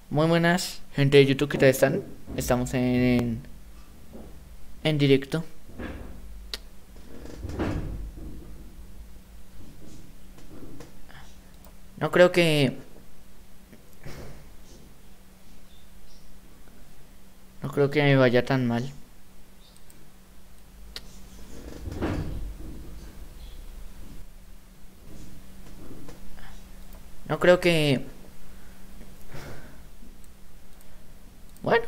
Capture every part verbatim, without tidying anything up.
Muy buenas, gente de YouTube, ¿qué tal están? Estamos en, en directo. No creo que... No creo que me vaya tan mal. No creo que... Bueno.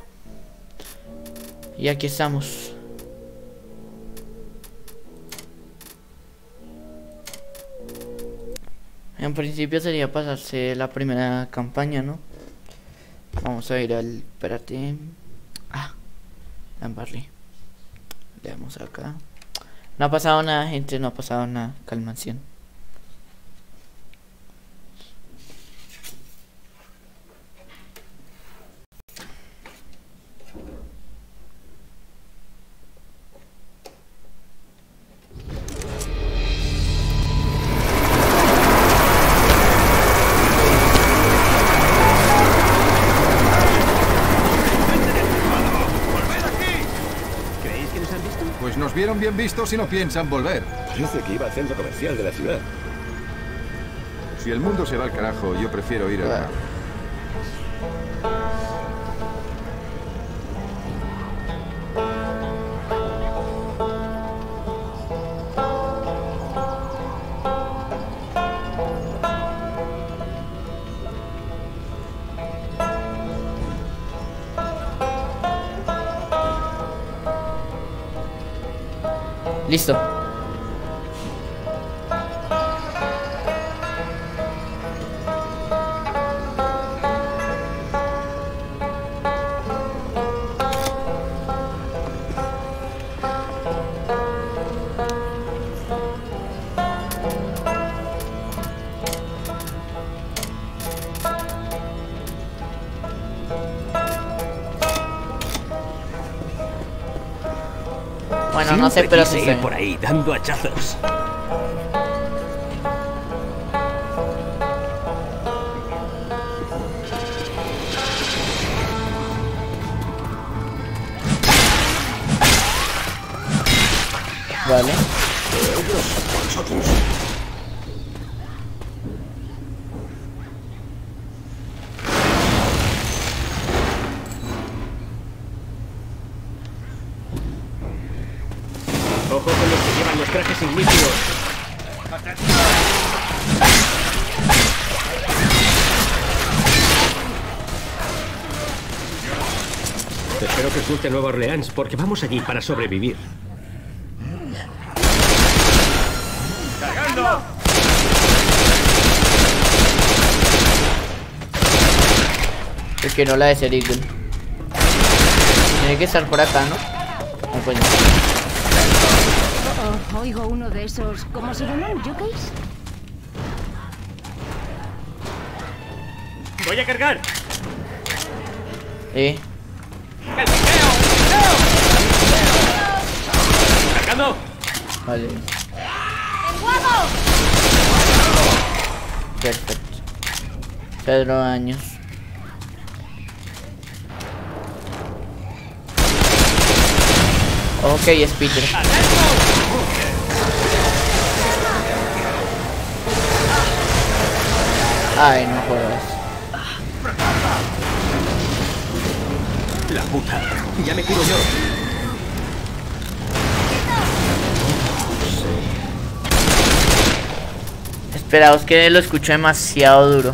Y aquí estamos. En principio sería pasarse la primera campaña, ¿no? Vamos a ir al... Espérate. Ah, Lambarley. Le damos acá. No ha pasado nada, gente, no ha pasado nada. Calmación. Pues nos vieron bien vistos y no piensan volver. Parece que iba al centro comercial de la ciudad. Si el mundo se va al carajo, yo prefiero ir a... Listo. Bueno, no sé, pero sí sé. por ahí dando hachazos. Vale. Ojo con los que llevan los trajes ignífudos. Espero que os guste Nueva Orleans, porque vamos allí para sobrevivir. ¡Cargando! Es que no la de ser Eagle. Tiene que estar por acá, ¿no? No, pues no. Oh, oigo uno de esos... ¿Cómo se llaman? ¿Jockeys? ¡Voy a cargar! Eh. ¡El piqueo! ¡Cargando! Vale. Perfecto. Pedro años. Ok, es Peter. Ay, no jodas. La puta. Ya me curo yo. Esperaos que lo escucho demasiado duro.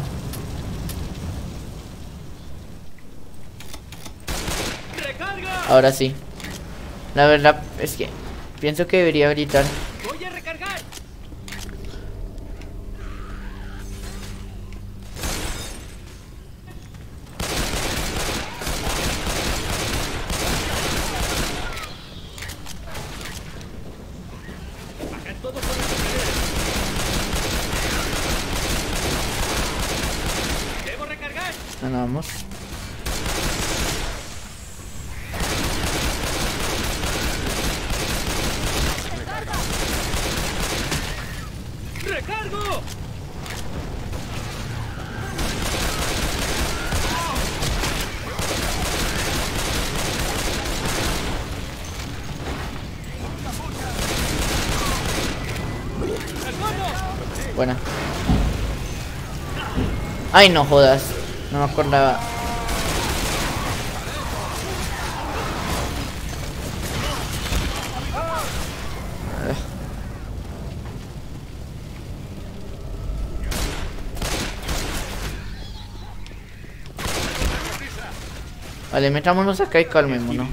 Ahora sí. La verdad es que pienso que debería gritar. Voy a recargar. Bajad todo por las escaleras. Debo recargar. Ah, no, vamos. ¡Recargo! Buena. Ay, no jodas. No me acordaba. Vale, metámonos acá y calmémonos.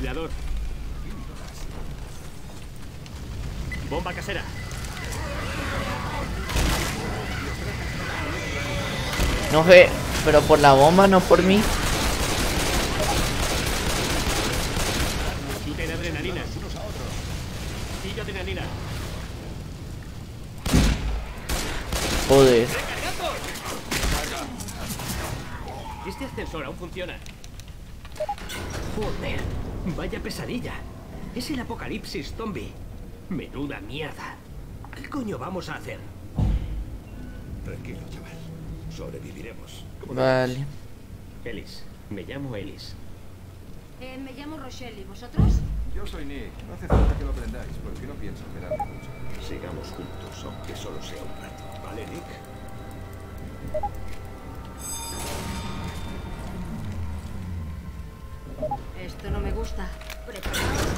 Bomba casera. No sé, pero por la bomba, no por mí. Quiten adrenalina. Y adrenalina. Joder. Este ascensor aún funciona. Joder, vaya pesadilla. Es el apocalipsis zombie. Menuda mierda. ¿Qué coño vamos a hacer? Tranquilo, chaval. Sobreviviremos. Vale. Ellis, me llamo Ellis. Eh, me llamo Rochelle, ¿y vosotros? Yo soy Nick. No hace falta que lo aprendáis, porque no pienso quedarme mucho. Sigamos juntos, aunque solo sea un rato. ¿Vale, Nick? Esto no me gusta. Preparaos.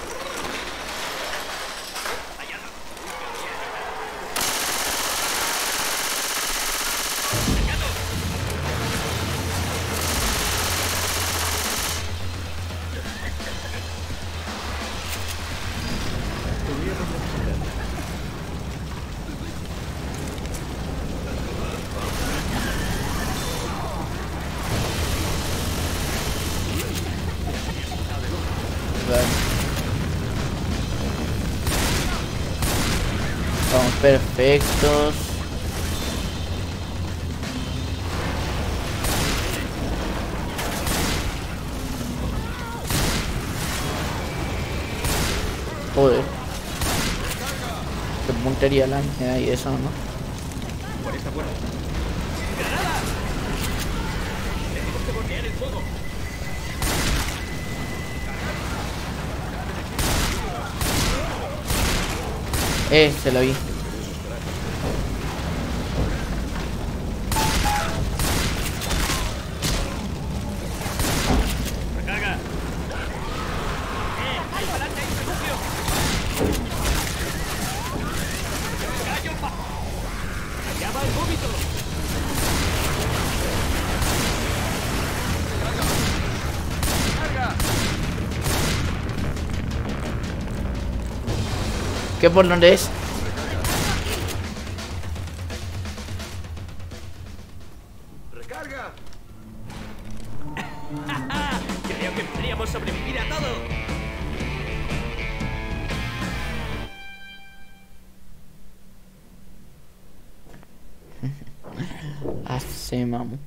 Vamos perfectos. Joder. Qué puntería la mía y eso, ¿no? Por esta puerta. ¡Granada! Tenemos que bloquear el fuego. Eh, se lo vi. ¡Recarga! ¡Eh! ¡Ahí para adelante! ¡Hay un refugio! ¡Gallo! ¡Allá va el vómito! ¿Qué por dónde es? ¡Recarga! Creo que podríamos sobrevivir a todo. Hace mamu.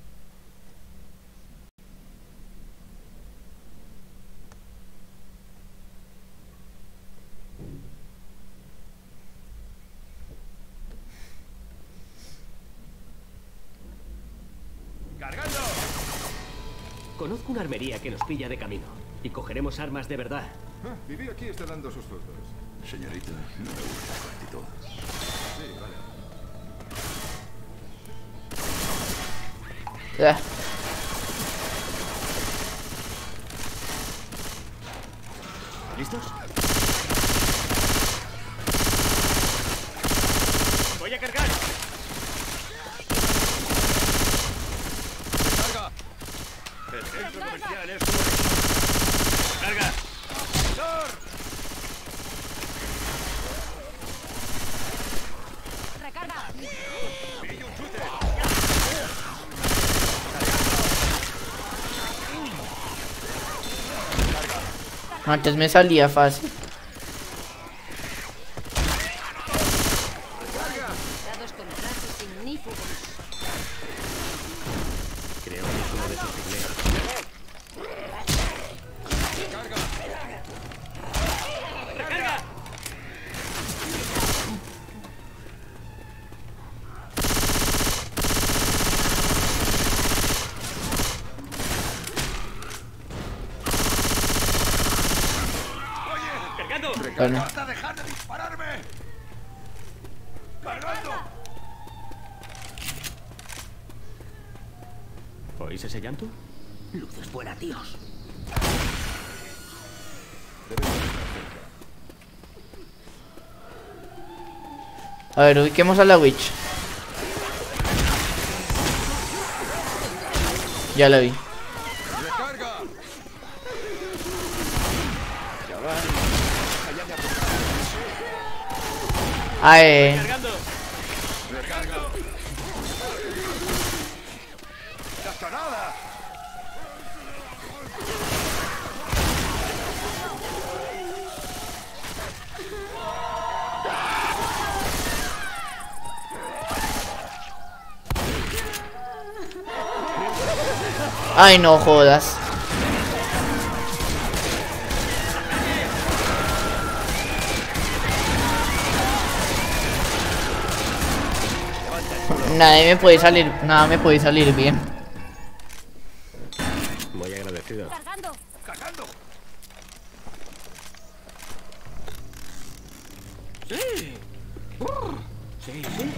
¡Cargando! Conozco una armería que nos pilla de camino. Y cogeremos armas de verdad. Ah, vivir aquí está dando sus frutos. Señorita, no me gusta su actitud. Sí, vale. Ya. ¿Listos? Voy a cargar. ¡Carga! El centro comercial es como... ¡Carga! ¡Recarga! ¡Pillo un chute! Antes me salía fácil. Dados con trazos ignífugos. Creo que es uno de sus pigmeos. ¡Recarga! ¡Cargando! Bueno, ¡Basta dejar de dispararme! ¡Cargando! ¿Oís ese llanto? Luces fuera, tíos. A ver, ubiquemos a la Witch. Ya la vi. ¡Recarga! Ay, ¡Cargando! ¡Recarga! ¡Cascanada! ay, no jodas. Nada me puede salir, nada me puede salir bien. Muy agradecido. Cargando. ¡Cargando! ¡Sí! Sí, sí.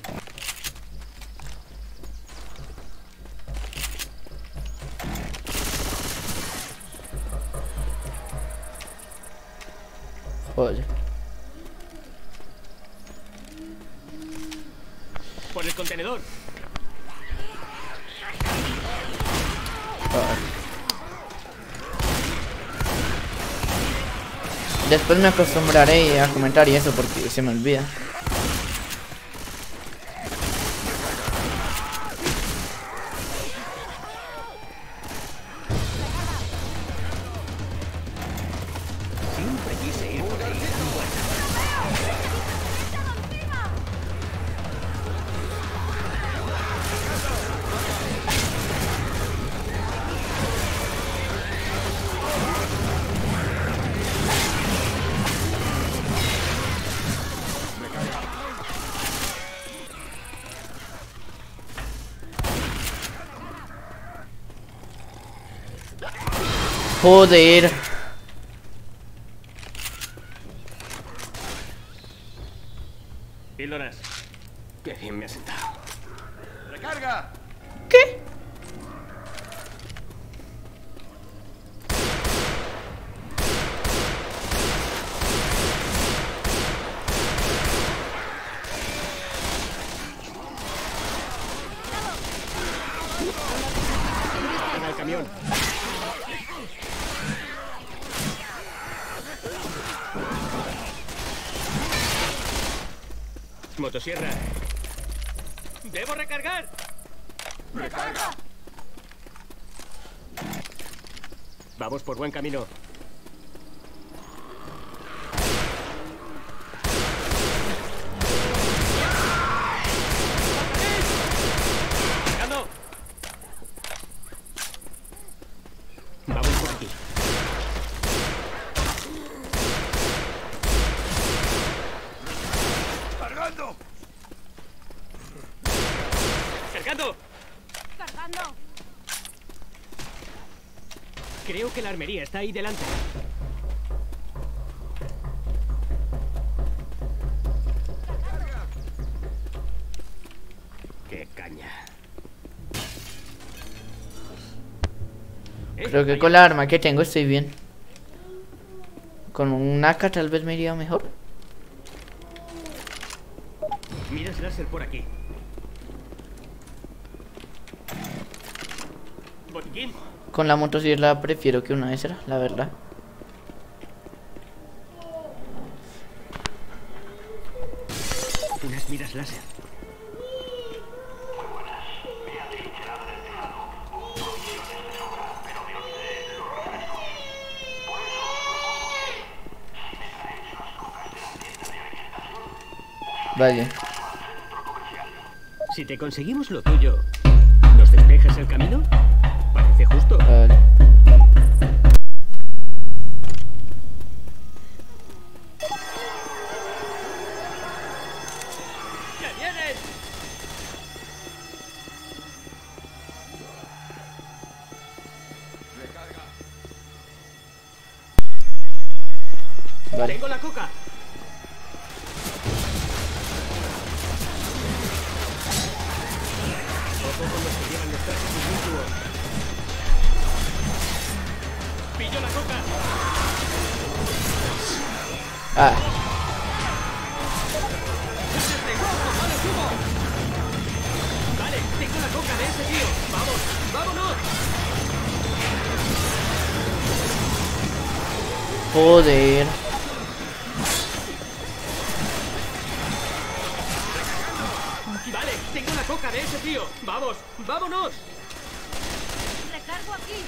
Joder. Por el contenedor. Después me acostumbraré a comentar y eso porque se me olvida. Siempre quise ir por ahí. Joder. Píldoras. Qué bien me ha sentado. ¡Recarga! ¿Qué? ¡Van al camión! Motosierra. ¡Debo recargar! ¡Recarga! Vamos por buen camino. ¡Cargando! Vamos por aquí. ¡Cargando! ¡Cargando! Cargando. Creo que la armería está ahí delante. ¡Qué caña! Eh, Creo que ahí con la arma que tengo estoy bien. Con un A K tal vez me iría mejor. Miras láser por aquí. Botiquín. Con la motosierra prefiero que una esa, la verdad. Unas miras láser. Vale. Si te conseguimos lo tuyo, ¿nos despejas el camino? Parece justo. Vale. ¡Ya vienes! Vale. ¡Tengo la coca! Ojo con los que llevan los trajes y Ah. Vale, tengo la coca de ese tío. Vamos, vámonos. Joder. Vale, tengo la coca de ese tío. Vamos, vámonos. Recargo aquí.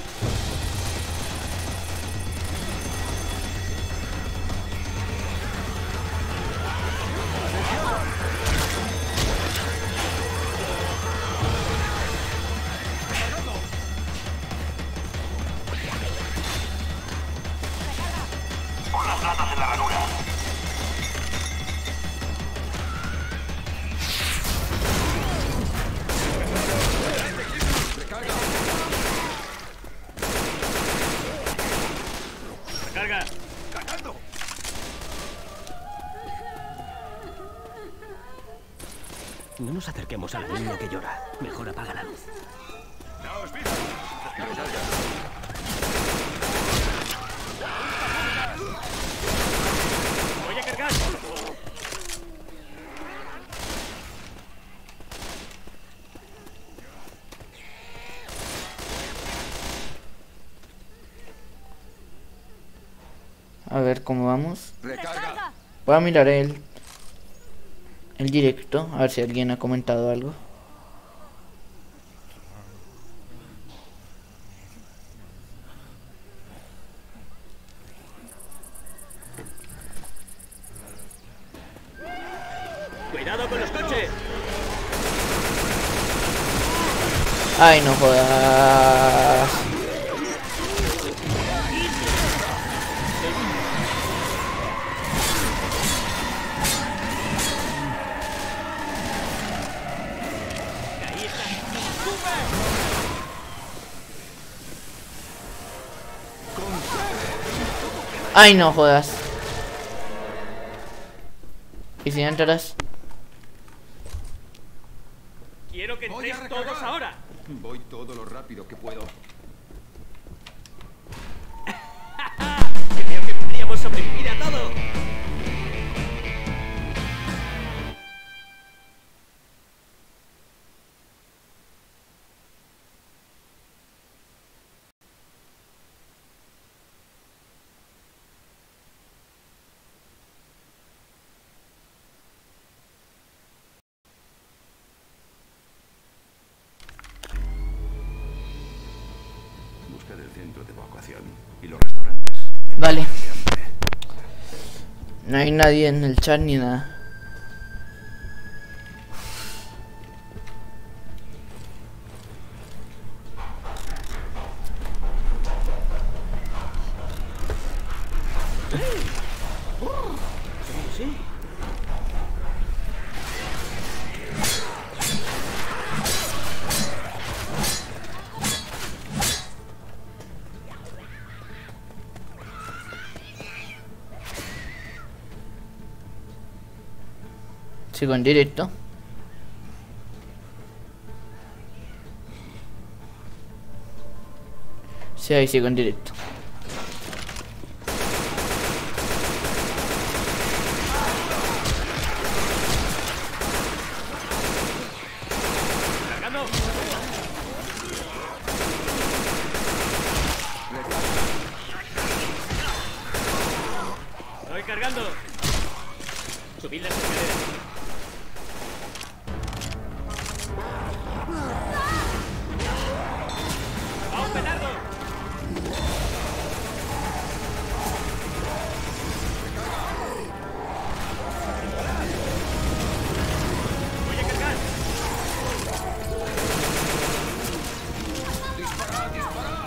Carga. ¡Cargando! No nos acerquemos a la niña que llora. Mejor apaga la luz. ¡Daos vida! Voy a cargar. A ver cómo vamos. ¡Recarga! Voy a mirar el, el directo, a ver si alguien ha comentado algo. Cuidado con los coches. Ay, no jodas. Ahí está. Ay, no jodas. ¿Y si entras? Quiero que Voy a entréis recargar. todos ahora. Voy todo lo rápido que puedo. Creo que podríamos sobrevivir a todo. Busca el centro de evacuación y los restaurantes. Vale. No hay nadie en el chat ni nada. Sí. Sigo en directo. Sí, ahí sigo en directo. Cargando. Estoy cargando. Subid las escaleras. ¡Va un petardo! Voy a cargar. ¡Disparad, disparad!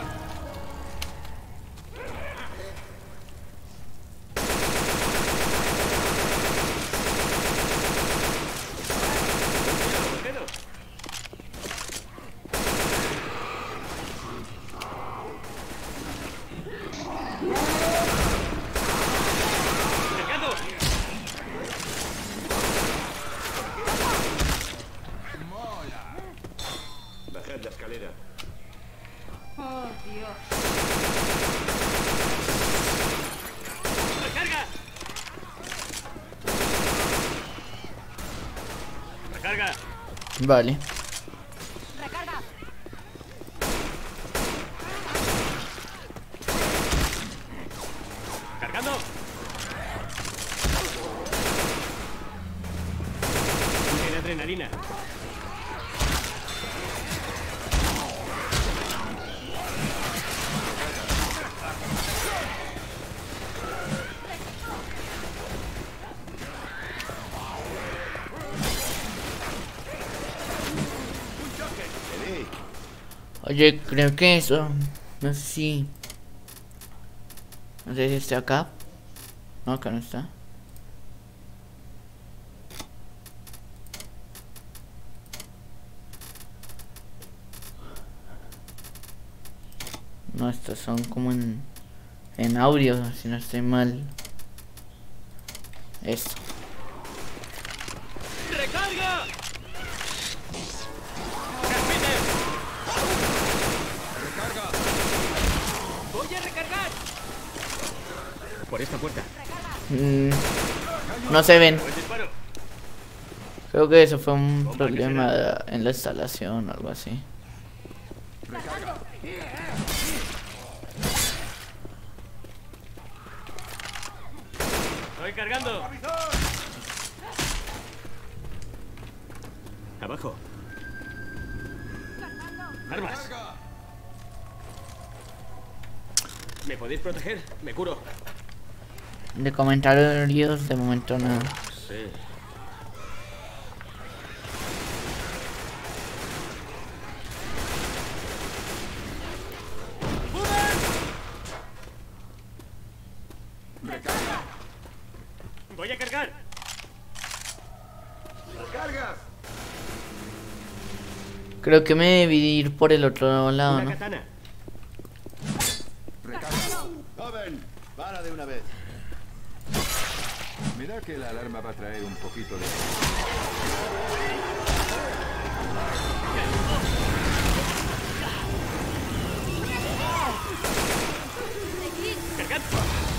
Dedo. Cargando. Bajad la escalera. Oh, Dios. ¡Recarga! Recarga. Vale. Recarga. Cargando. Tiene adrenalina. Oye, creo que eso. No sé si. No sé si está acá. No, acá no está. No, estos son como en. En audio, si no estoy mal. Esto. ¡Recarga! ¡Voy a recargar! Por esta puerta. Mm, no se ven. Buen disparo. Creo que eso fue un Bomba problema casera. en la instalación o algo así. Estoy cargando. Abajo. Armas. ¿Me podéis proteger? Me curo. De comentarios de momento nada. Sí. Voy a cargar. ¡Cargas! Creo que me debí ir por el otro lado, Una ¿no? katana. ¡Recarga! Joven, para de una vez. Mira que la alarma va a traer un poquito de... Cargando.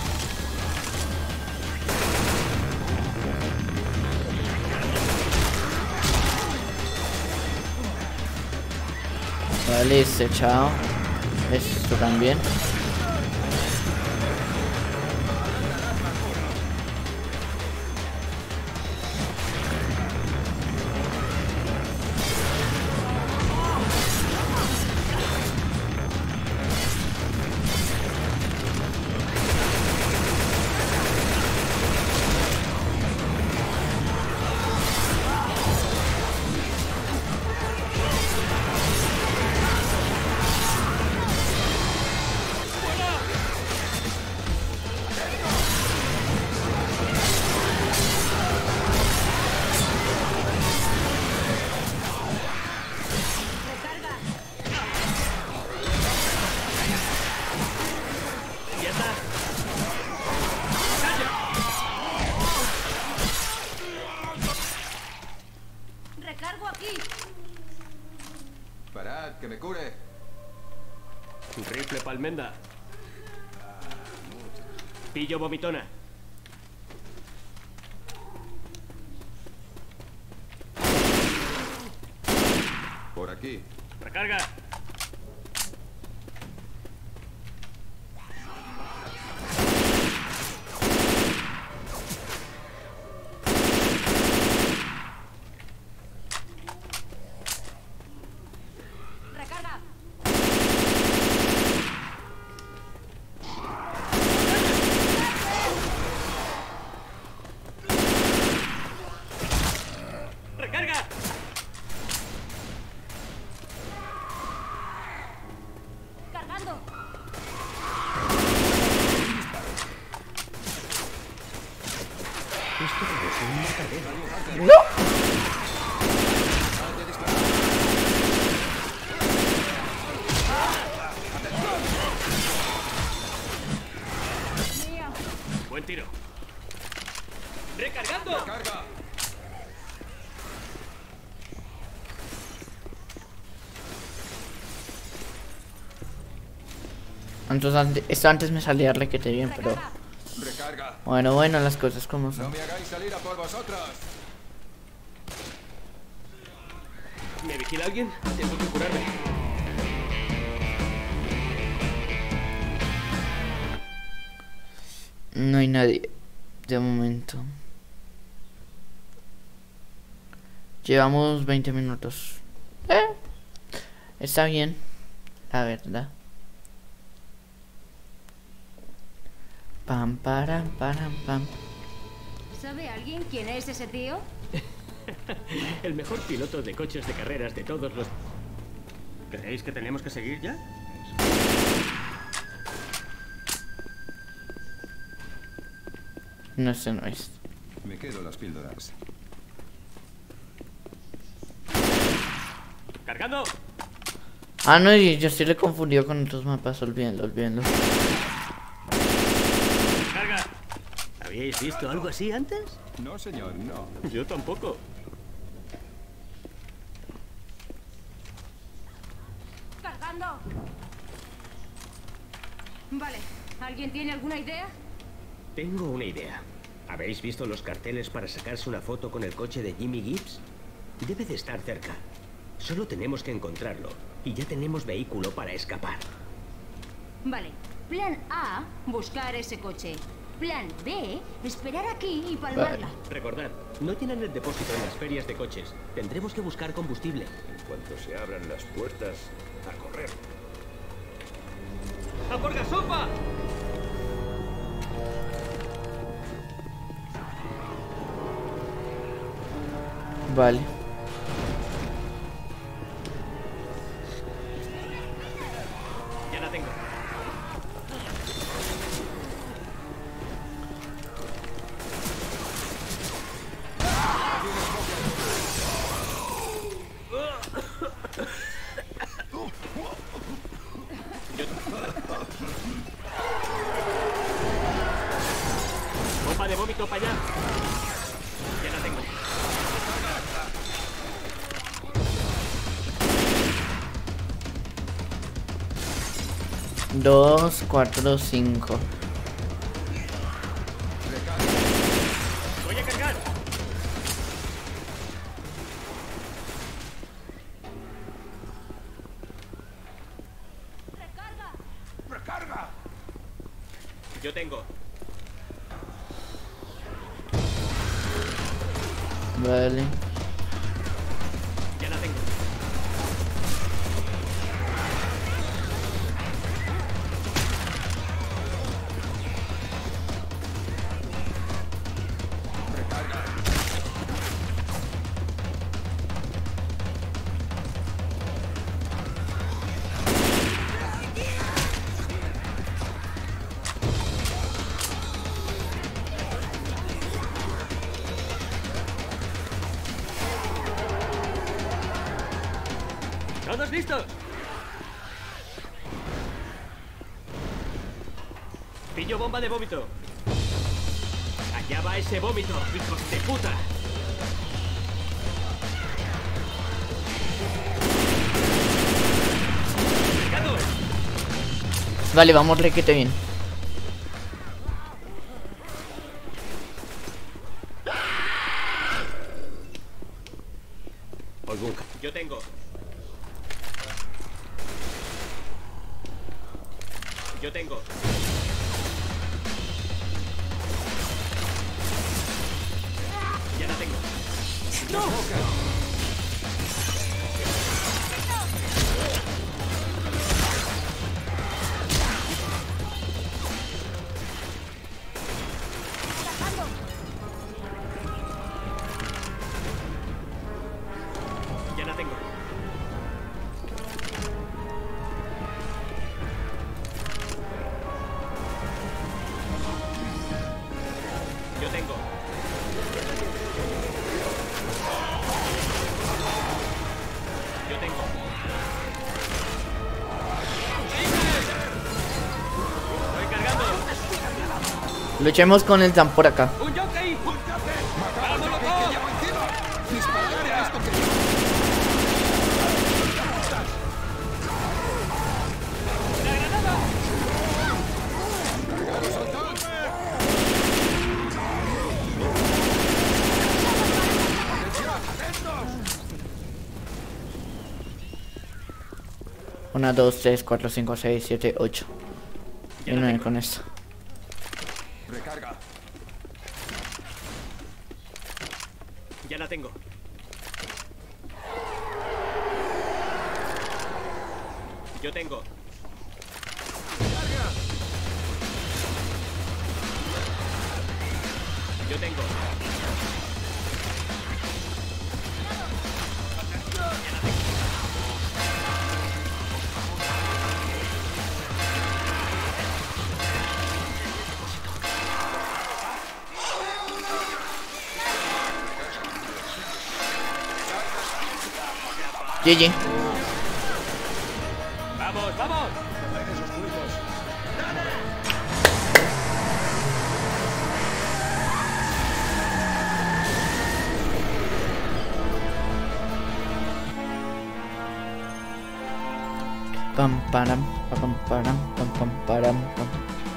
Vale, este chao. Esto también. Ya está. Recargo aquí. Parad, que me cure. Rifle palmenda. Pillo vomitona. Por aquí. Recarga. Recarga. Recarga. Cargando. Esto debe ser un matadero. ¡No! Mía. Buen tiro. ¡Recargando! ¡Carga! Entonces ante- esto antes me salía requete bien, pero Recarga. ¡Recarga! bueno, bueno, las cosas como No son. me hagáis salir a por vosotros. ¿Vigila alguien? Tengo que curarme. No hay nadie de momento. Llevamos veinte minutos. Eh, está bien, la verdad. Pam, param, param, pam. ¿Sabe alguien quién es ese tío? El mejor piloto de coches de carreras de todos los... ¿Creéis que tenemos que seguir ya? No sé, no es. Me quedo las píldoras. ¡Cargando! Ah, no, y yo estoy confundido con otros mapas. Olvídenlo, olvídenlo. ¡Carga! ¿Habíais visto algo así antes? No, señor, no. Yo tampoco. ¡Cargando! Vale, ¿alguien tiene alguna idea? Tengo una idea. ¿Habéis visto los carteles para sacarse una foto con el coche de Jimmy Gibbs? Debe de estar cerca. Solo tenemos que encontrarlo. Y ya tenemos vehículo para escapar. Vale, plan A, buscar ese coche. Plan B, esperar aquí y palmarla. Recordad, no llenan el depósito en las ferias de coches. Tendremos que buscar combustible. En cuanto se abran las puertas, a correr. ¡A por gasopa! Vale. Ya la tengo. Bomba de vómito para allá. Ya la tengo. Dos, cuatro, cinco. Voy a cargar. ¡Recarga! ¡Recarga! Yo tengo. Vale. Ya la tengo. ¿Todos listos? Pillo bomba de vómito. Allá va ese vómito, hijos de puta. ¡Cargado! Vale, vamos requete bien. Oigo un ca- Yo tengo. Yo tengo. Ya la tengo. ¡No! ¡Cargando! Ya la tengo. Yo tengo. Yo tengo. Estoy cargando. Luchemos con el Zam por acá. ¡Un jockey! ¡Vámonos! ¡La granada! uno, dos, tres, cuatro, cinco, seis, siete, ocho. Y nueve con esto. Recarga. Ya la tengo. Yo tengo. Yo tengo. G G. ¡Vamos, vamos! Pam, param, pam, param, pam, pam, param, pam.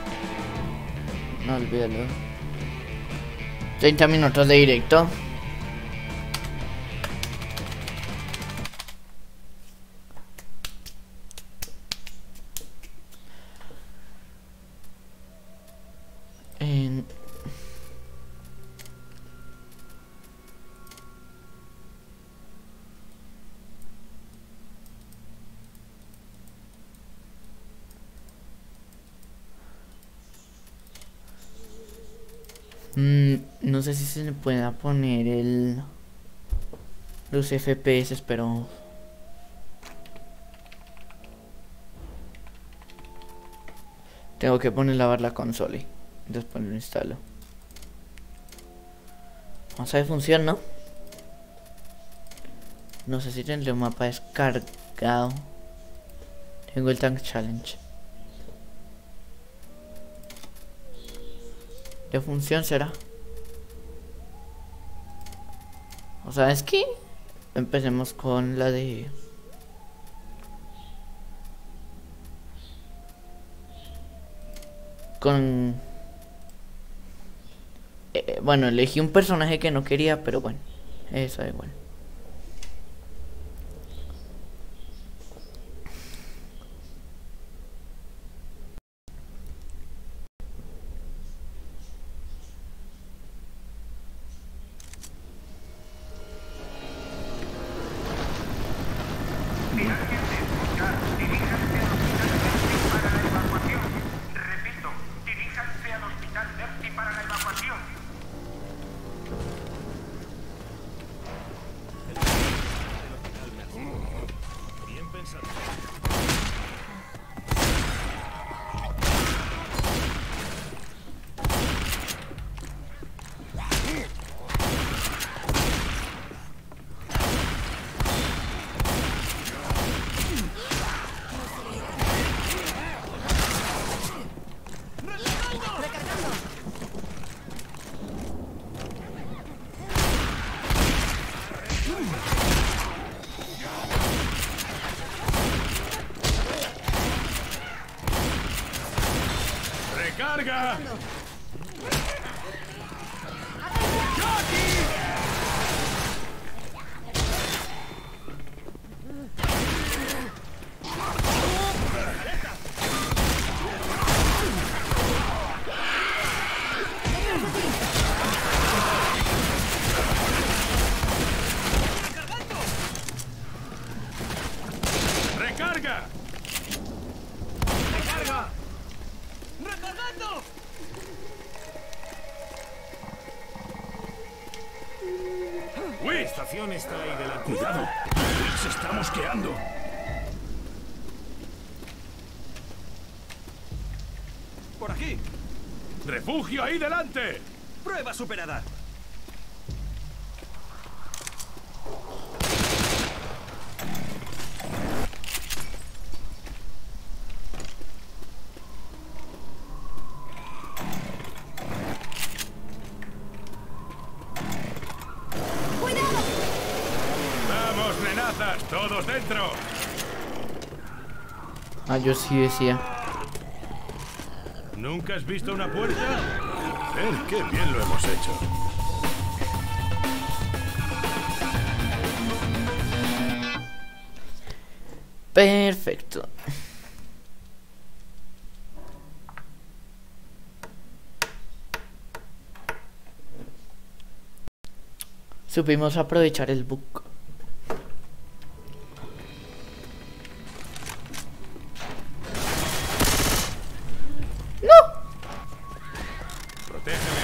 No olvídalo. treinta minutos de directo. En... Mm, no sé si se le pueda poner el... los F P S, pero... tengo que poner lavar la consola y después lo instalo. Vamos a ver si funciona, ¿no? No sé si tendré un mapa descargado. Tengo el Tank Challenge. ¿Qué función será? O sea, es que empecemos con la de... con... Eh, bueno, elegí un personaje que no quería, pero bueno, eso da igual. ¡Recarga! ¡Recarga! ¡Recarga! ¡Recargando! ¡Uy! La estación está ahí delante. ¡Cuidado! ¡Se está mosqueando! ¡Por aquí! ¡Refugio ahí delante! ¡Prueba superada! ¡Todos dentro! Ah, yo sí decía. ¿Nunca has visto una puerta? ¡Eh, qué bien lo hemos hecho! Perfecto. Supimos aprovechar el bug. ¡No! Protégeme.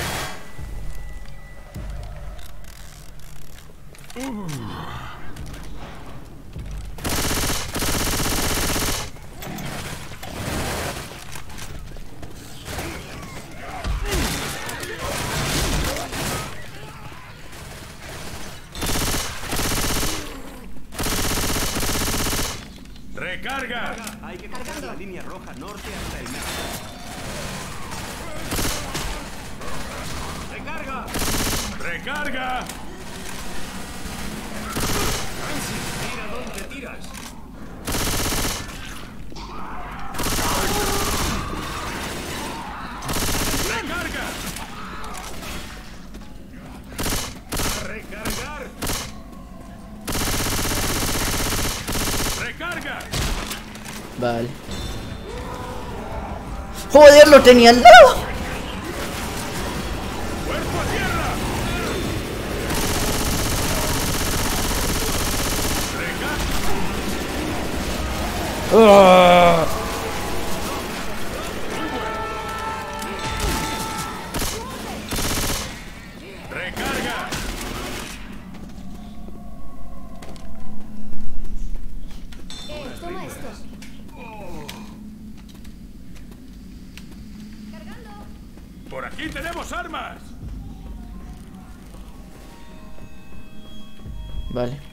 ¡Recarga! Hay que cruzar la línea roja norte hasta el metro. ¡Recarga! ¡Recarga! Francis, mira dónde tiras. ¡Recarga! ¡A recargar! ¡Recarga! Vale. ¡Joder, lo tenía al lado! ¡Cuerpo a tierra! ¡Recarga! ¡Ah! ¡Recarga! Eh, toma esto. ¡Por aquí tenemos armas! Vale.